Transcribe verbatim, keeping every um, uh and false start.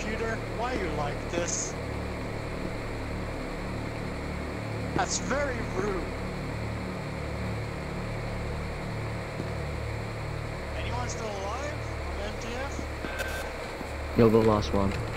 computer? Why are you like this? That's very rude. Anyone still alive on M T F? You're the last one.